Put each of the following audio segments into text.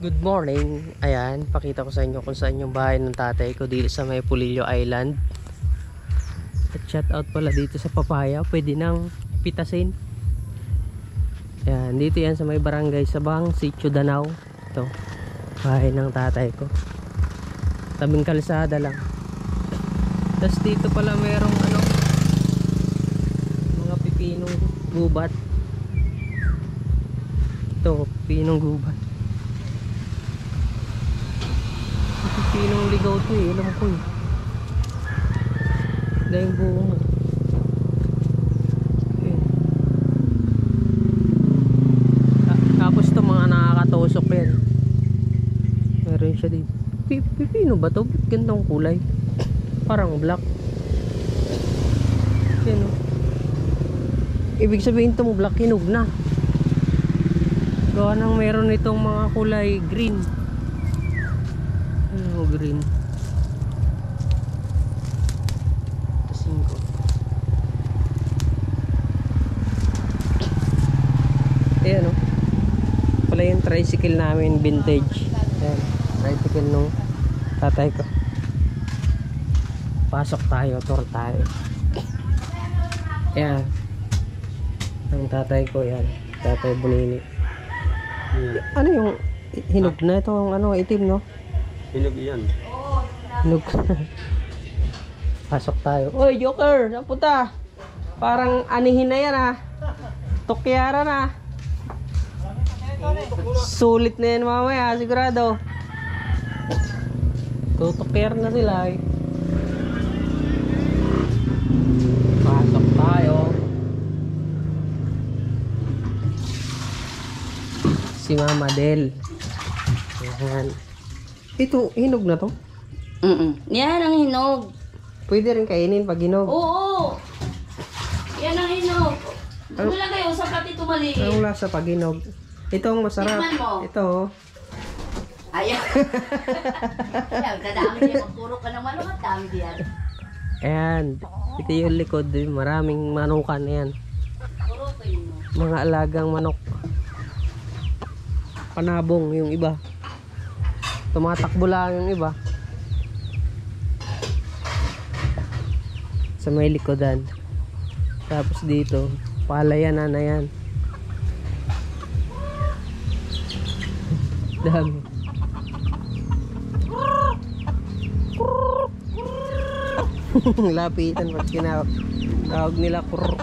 Good morning. Ayan, pakita ko sa inyo kung saan yung bahay ng tatay ko dito sa may Pulillo Island. At shout out pala dito sa papaya, pwede nang pitasin. Ayan, dito yan sa may barangay Sabang, Sitio Danau. Ito, bahay ng tatay ko. Tabing kalsada lang. Tapos dito pala merong mga pipinong gubat. Ito, pipinong gubat. Pinong ligaw to eh, alam ko eh. Dahil bunga. Okay. Tapos to mga nakakatusok yan. Meron siya dito. Pipino ba to? Gandang kulay. Parang black. Yan o. Ibig sabihin to mo black, hinog na. Gawa nang meron itong mga kulay green. Green. Tasin ko. Ayan o. Pala yung tricycle namin vintage. Ayan. Tricycle nung tatay ko. Pasok tayo, tour tayo. Ayan. Ang tatay ko yan. Tatay Bonini. Ano yung hinog na itong itim no? Hinog yan. Hinog. Pasok tayo. Oy, Joker! Saan punta? Parang anihin na yan ah. Tukyara na. Sulit na yan mamaya, sigurado. Tutukyar na sila eh. Pasok tayo. Si Mama Del. Ayan. Ito, hinog na to? Yan ang hinog. Pwede rin kainin pag hinog. Oo. Yan ang hinog. Wala kayo sa pati tumaliit. Anong lasa pag hinog? Ito ang masarap. Tikman mo. Ito. Ayaw. Ayaw, kadami niya. Magpuro ka ng manok at dami diyan. Ayan. Ito yung likod. Maraming manukan yan. Puro ko yun mo. Mga alagang manok. Panabong yung iba. Tumatakbo lang yung iba. Sa may likodan. Tapos dito, palayanan na yan. Dami. Lapitan pag tinawag nila kurr.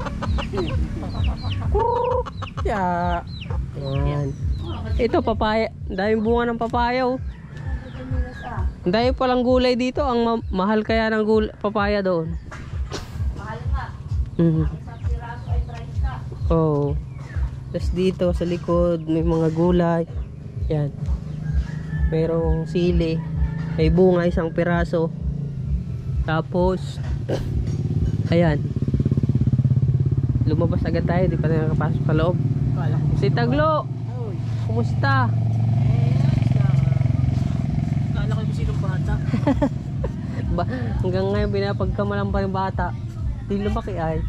Ya. Yan. Ito papaya. Daming bunga ng papaya oh. Dahil palang gulay dito. Ang mahal kaya ng papaya doon. Mahal nga. Sa piraso ay 30. Oh. Tapos dito sa likod may mga gulay. Yan. Merong sili. May bunga isang piraso. Tapos ayan. Lumabas agad tayo. Di pa tayo nakapasok sa loob. Si Taglo. Kumusta? Kala ko yung sinong bata. Hanggang ngayon pinapagkamalan pa rin bata. Di lumaki ay.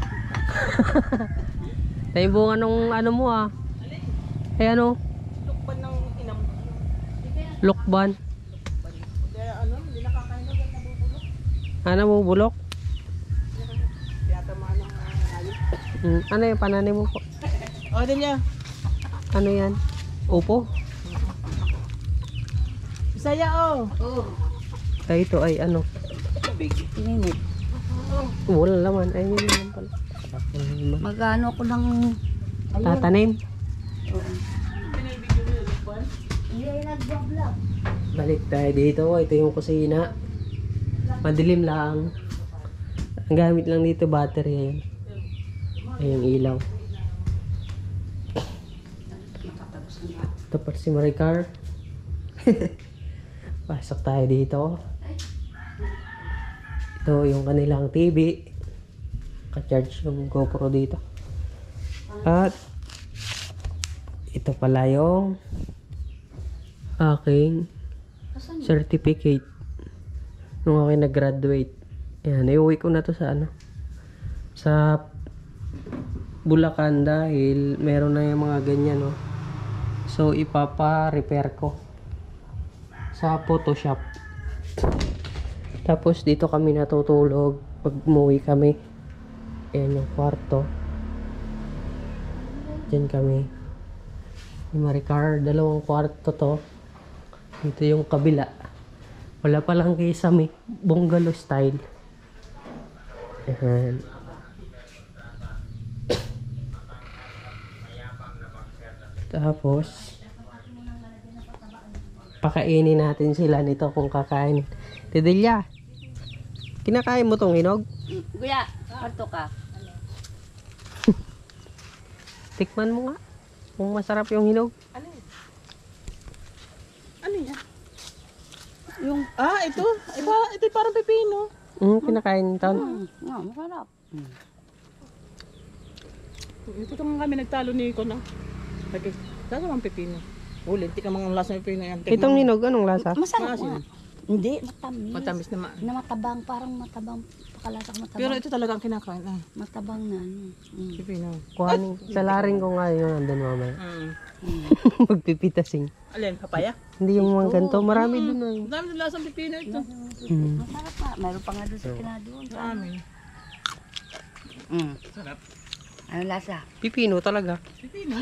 Tayo bunga nung mo ah. Ay ano? Lukban ng inam. Lukban. Kaya hindi nakakain na nabubulok. Nabubulok? Kaya tamaan ng ayun. Ano yung pananim mo po? O, din niya. Ano yan? Upo? Bisaya oh. Oo. Ay ito ay ano? Big. Init. Wala laman. Ay yun naman pala. Magano ko lang. Tatanim? Pinabigyan mo yung lukban? Hindi ay nag-vlog. Balik tayo dito. Ito yung kusina. Madilim lang. Ang gamit lang dito battery. Ayan. Ayan ilaw. Ito pa si Maricar. Pasok tayo dito. Ito yung kanilang TV. Ka-charge yung GoPro dito. At ito pala yung aking certificate nung ako nag-graduate. Ayan, iuwi ko na to sa sa Bulacan dahil meron na yung mga ganyan, no? So So ipapa-repair ko sa Photoshop. Tapos dito kami natutulog pag umuwi kami. Ayan yung kwarto. Diyan kami. Ni Maricar, 2 kwarto to. Dito yung kabila. Wala pa lang kisame. Bungalow style. Ayan. Tapos pakainin natin sila nito kung kakain. Tidelia, kinakain mo tong hinog? Kuya, parto ka. Tikman mo nga kung masarap yung hinog. Ano yan? Ano yan? Yung, Ito. Ito yung parang pepino. Kinakain ito. masarap. Ito naman kami nagtalo ni Iko na. Okay. Lasa mang pepino. Ulit, di ka mga lasa ng pepino yan. Itong hinog, anong lasa? Masarap Maasim. nga. Hindi, matamis. Matamis na Na matabang, parang matabang. Pakalasa matabang. Pero ito talaga ang kinakain. Matabang na. Pepino. Kuhanin. Salarin ko nga yun nandun mamaya. Magpipitasing. Alin, papaya? Hindi yung mga ganito. Marami dun ay. Ang dami ng lasang pepino ito. Masarap pa. Mayroon pa nga doon sa kinadoon. Dami. Sarap. Ano lasa? Pipino talaga. Pepino.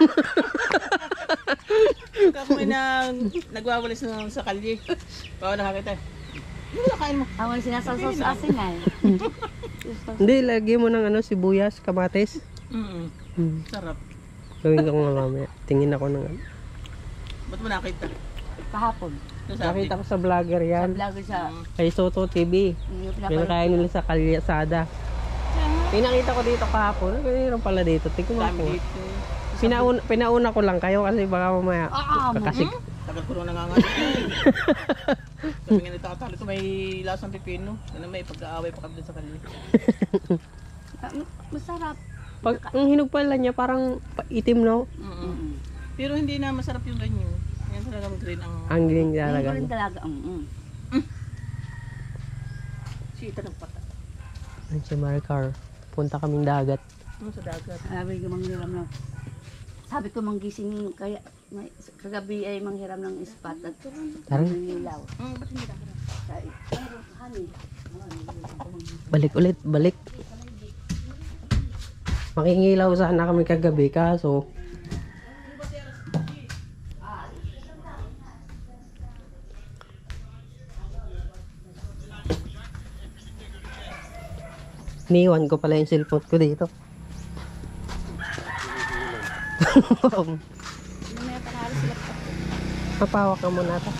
Ako may nagwawalis sa kalye. Baka nakakita. Ano nakain mo? Ako yung sinasawsaw sa asin nga. Hindi, lagi mo ng sibuyas, kamatis. Sarap. Gawin ko nga mamaya. Tingin ako ng Ba't mo nakita? Kahapon. Nakita ko sa vlogger Sa yan. vlog sa... Kay Soto TV. Yung Pinakain nila sa Kalyasada. Pinakita ko dito kahapon. Mayroon pala dito. Tingnan Dami mo. dito. Pinauna ko lang kayo kasi baka mamaya kakasik. Tagal ko rin nangangalit. Sabi nga nito katalo ito may lasang pepino. Ano may pagkaaway pa kami dun sa kalye. Masarap. Pag ang hinog pala niya parang itim no. Pero hindi na masarap yung ganyan. Yan talagang green ang... Ang giling Hindi talaga. ko rin talaga. Sita ng pata. Ano si Maricar? Punta kaming dagat. Ano sa dagat? Sabi ko manghiram na. Sabi ko manggising kaya kagabi ay manghiram ng ispat at Tarang. ilaw. Ba't hindi ka? Mayroon honey. Balik ulit, balik. Makingilaw sana kami kagabi kaso niwan ko pala yung cellphone ko dito. Mapawak ka muna ito.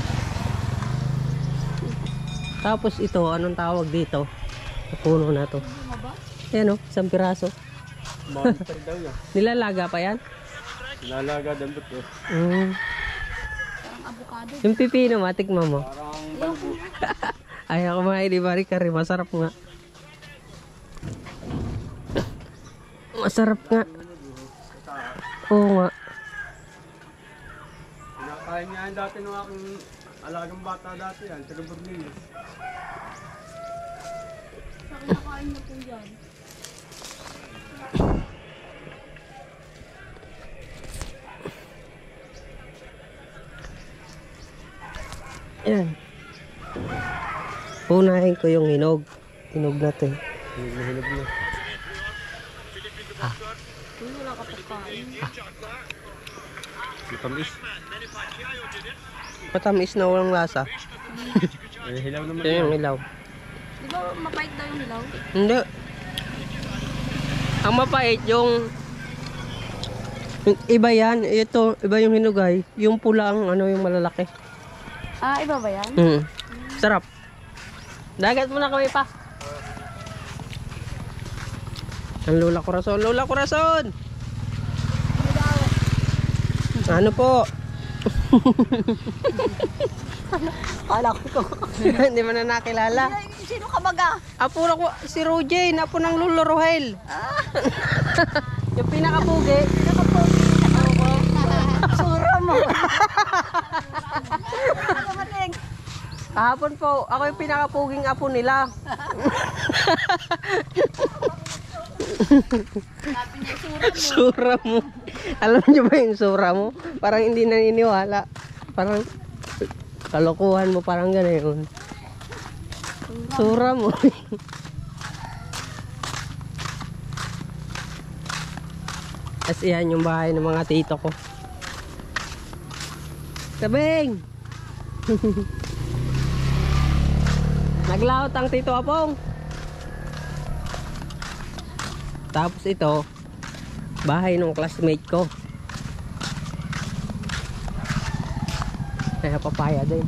Tapos ito, anong tawag dito? Sa puno na to. Ayan o, isang piraso. Bakit pa rin daw yan? Nilalaga pa yan? Nalaga daw ba ito? Yung pipino, matikman mo. Parang balbo. Ayaw ko mga ilibari ka rin, masarap nga. Masarap nga. Oo nga. Pinakain niya yan dati nung aking alagang bata dati yan. Taga Bornillo. Ayan. Punahin ko yung hinog. Hinog na to eh. Hinog na. Matamis. Matamis na walang lasa. Hilaw naman Ito yung ilaw. Di ba mapait daw yung ilaw? Hindi. Ang mapait yung iba yan. Ito, iba yung hinugay. Yung pula ang yung malalaki. Iba ba yan? Sarap. Dagat muna kami pa. Ang Lola Corazon. Lola Corazon! Ano po? Kala ko. Hindi mo na nakilala. Sino ka baga? Apo na ko, si Rojen. Apo ng Lolo Rohel. Yung pinakapugi. Sura mo. Kahapon po, ako yung pinakapuging apo nila. Sabi niya, sura mo. Sura mo. Alam niyo ba yung sura mo? Parang hindi naniniwala. Parang kalokohan mo, parang gano'n. Sura mo. As yan yung bahay ng mga tito ko. Tabing! Naglaot ang tito Apong. Tapos ito, bahay ng classmate ko. Kaya papaya din.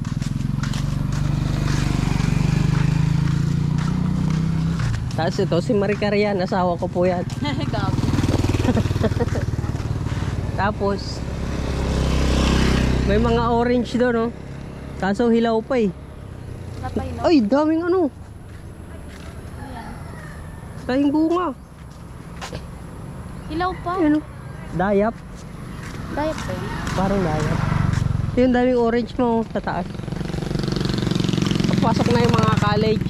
Tapos ito, si Maricarian, asawa ko po yan. Gabi. Tapos, may mga orange doon, no? Kaso hilaw pa eh. Napay no? Ay, daming ano. Tayong bunga. Hilaw pa. Ano? Dayap. Dayap pa yun. Parang dayap. Yung daming orange mo sa taas. Papasok na yung mga college.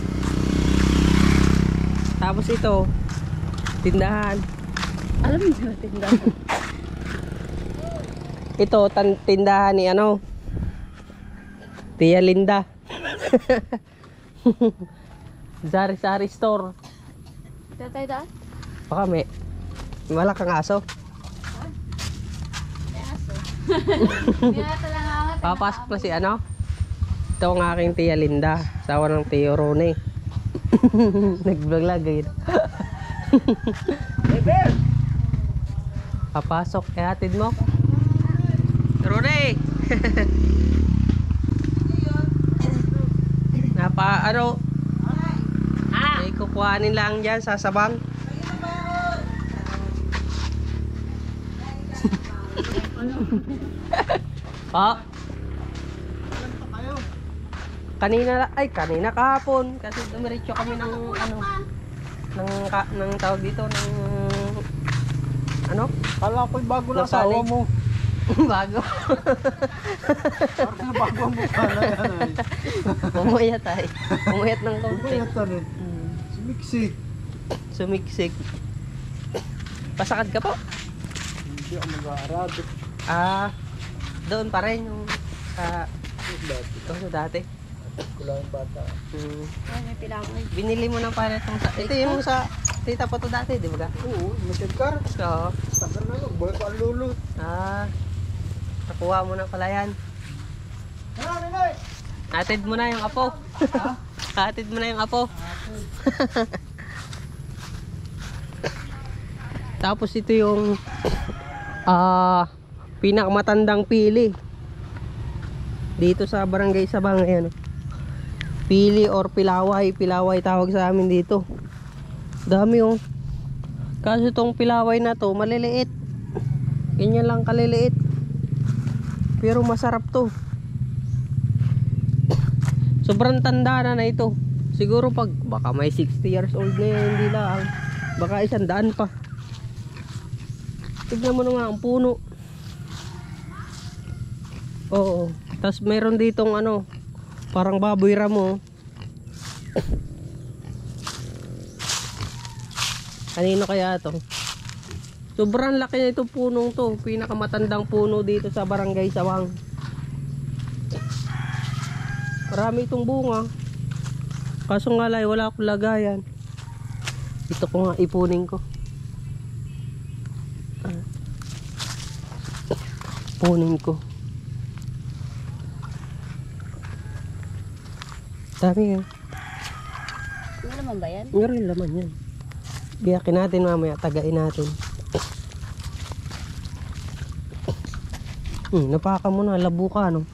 Tapos ito, tindahan. Alam mo yung tindahan. Ito, tindahan ni ano, Tia Linda. Sari-sari store. Tatay daan? Baka may malakang aso. May aso. Hindi na talaga angat. Papasok na si ano. Ito ang aking Tia Linda. Asawa ng Tio Rone. Nag-vlog lagay. Papasok. Kaya hatid mo. Rone! Napa ano? May kukuhanin lang dyan sa sabang. Oh. Kanina kahapon kasi dumiretso kami ng ano ng tawag dito ng ano? Kala ko'y bago na Nasali. asawa mo. Bago. Parang bago ang mukha na yan ay. Pumuyat ay. Pumuyat ng konti. Pumuyat na rin. Sumiksik. Sumiksik. Pasakad ka po? Hindi ako mag-aarado. Ah, doon pa rin yung sa dati. Kulang yung bata. Ay, may pilangoy. Binili mo ng palet ito yung sa tita po to dati, di ba? Oo, masyadkar. Oo. Takar na lang, buhay pa ang lulot. Ah, nakuha mo na pala yan. Nanay! Hatid mo na yung apo. Hatid mo na yung apo. Tapos ito yung pinakamatandang pili dito sa barangay Sabang. Ayan, pili or pilaway. Pilaway tawag sa amin dito. Dami oh. Kaso itong pilaway na to maliliit. Ganyan lang kaliliit. Pero masarap to. Sobrang tanda na ito. Siguro pag baka may 60 years old na yan, hindi lang. Baka 100 pa. Tignan mo na nga ang puno. Oo. Tapos meron ditong ano, parang baboy ramo. Kanino kaya to? Sobrang laki na itong punong to. Pinakamatandang puno dito sa barangay Sawang. Marami itong bunga. Kaso nga lang wala akong lagayan. Ito ko nga ipunin ko. Punin ko. Dami yan. Ano naman ba yan? Ngayon laman yan. Biyakin natin mamaya. Tagain natin. Napaka mo na. Labo ka no?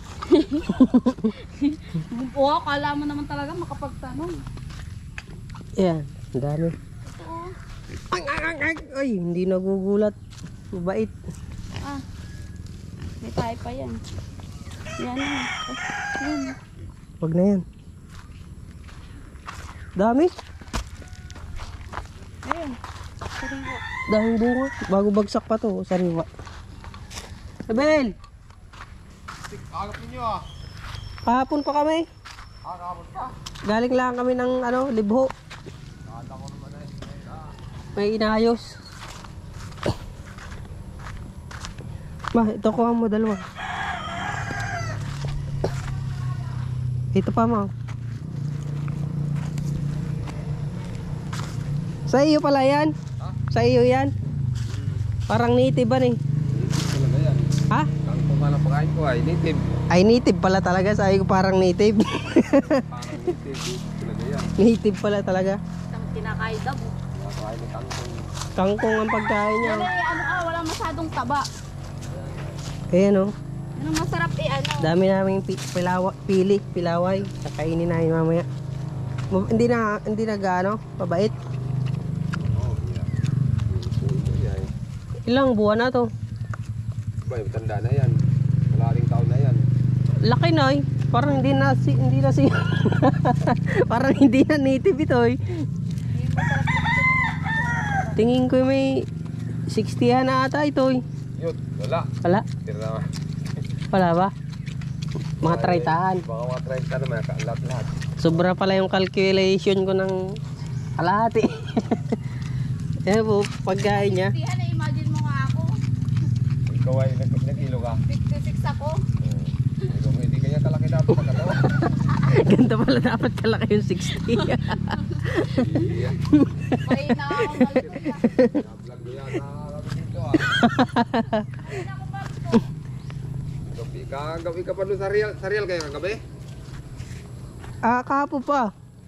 Oo, kala mo naman talaga makapagtanong. Ayan. Ang dami. Oo. Ay, hindi nagugulat. Mabait. Ah, may tayo pa yan. Yan na. Yan. Wag na yan. Dami. Ayun. Sariwa. Daming bunga. Bago bagsak pa to. Sariwa. Abel! Agap ninyo ah. Kahapon pa kami. Agapon pa. Galing lang kami ng ano, libho. Kala ko naman ay. May inayos. Ma, ito kuha mo dalawa. Ito pa, ma. Sa iyo pala yan? Sa iyo yan? Parang native ba eh? Talaga yan. Ha? Ang pumalang pakain ko ay native. Ay native pala talaga. Sa iyo parang native. Parang native. Talaga yan. Native pala talaga. Isang kinakain daw. Nakakain ng kangkong. Kangkong ang pagkain niya. Walang masyadong taba. Ayan o. Ano masarap Dami namin pilaway. Kakainin namin mamaya. Hindi na gaano, mabait. Oo, yan. Puno yan. Ilang buwan na to? Ba, yung tanda na yan. Malaking taon na yan. Laki na eh. Parang hindi na parang hindi na native ito eh. Tingin ko may 60 na ata ito eh. Yun, wala. Wala? Tira na. Wala ba? Mga 30-an. Baka mga 30 na may lahat. Sobra pala yung calculation ko ng kalahati. Yan po, pagkain niya. Imagine mo nga ako. Ikaw ay nag-kilo ka. 56 ako. Hindi kanya kalaki dapat sa katawa. Ganda pala dapat kalaki yung 60. Iya. May na ako malito. Vlog mo yan na dito ah. Gabi ka pa doon sa real kayo kagabi? Kahapon pa.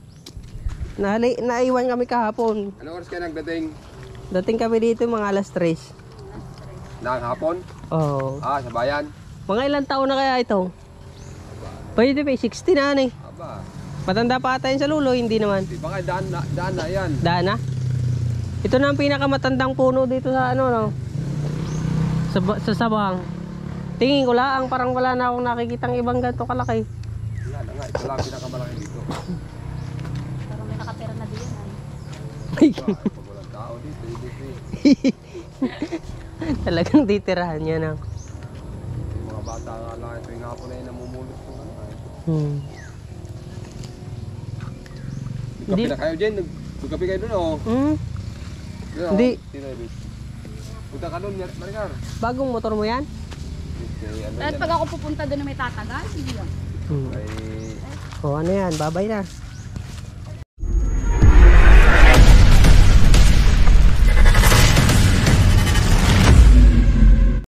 Naiwan kami kahapon. Ano oras kayo nagdating? Dating kami dito mga alas 3. Nang hapon? Oh. Sa bayan? Mga ilang taon na kaya ito? Pwede pa 60 na eh. Aba. Matanda pa ata yun sa lulo, hindi naman. Di ba nga daan na yan? Daan na? Ito na ang pinakamatandang puno dito sa ano no? Sa Sabang. Tingin ko lang, parang wala na akong nakikitang ibang ganito kalaki. Wala na nga, ito lang pinakamalaki dito. Parang may nakatira na din. Pag walang tao dito, Talagang titirahan niya na. yung mga bata nga lang, ito yung hapon na yun namumulot ko. Nagkapi Hindi. na kayo dyan, nagkapi kayo doon oh. Doon, Hindi. Sino yun? Punta ka doon, Maricar. Bagong motor mo yan? At pag ako pupunta doon na may tatagal, sige lang. Ay, O ano yan, babay na.